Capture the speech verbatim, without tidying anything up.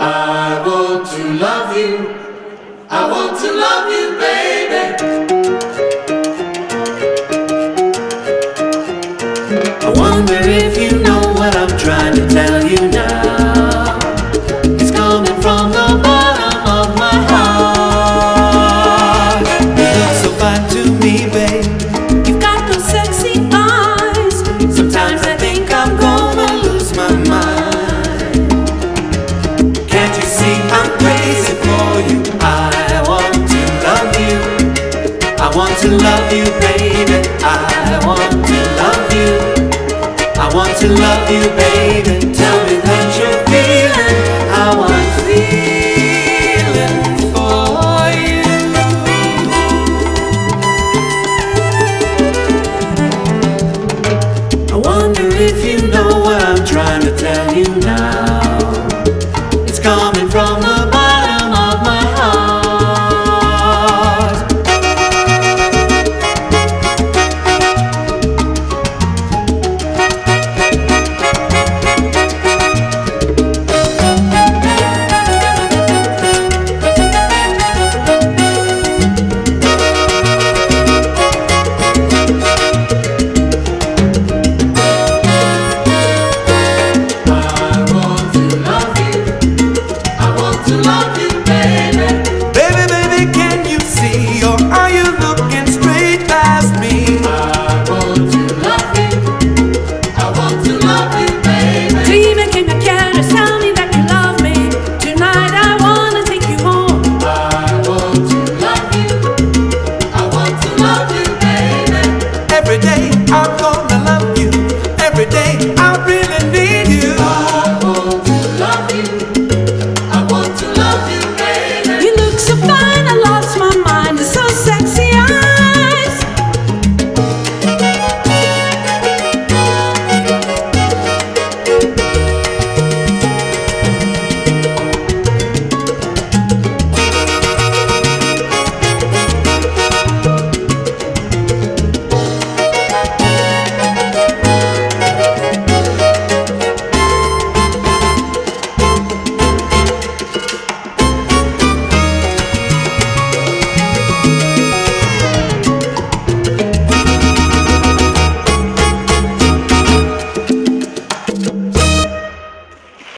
I want to love you. I want to love you, baby. I wonder if you know what I'm trying to tell you now. It's coming from the bottom of my heart. You look so fine to me, babe. You've got those sexy eyes. Sometimes I think I'm gonna lose my mind. Can't you see I'm crazy for you? I want to love you. I want to love you, baby. I want to love you. I want to love you, baby. Tell me that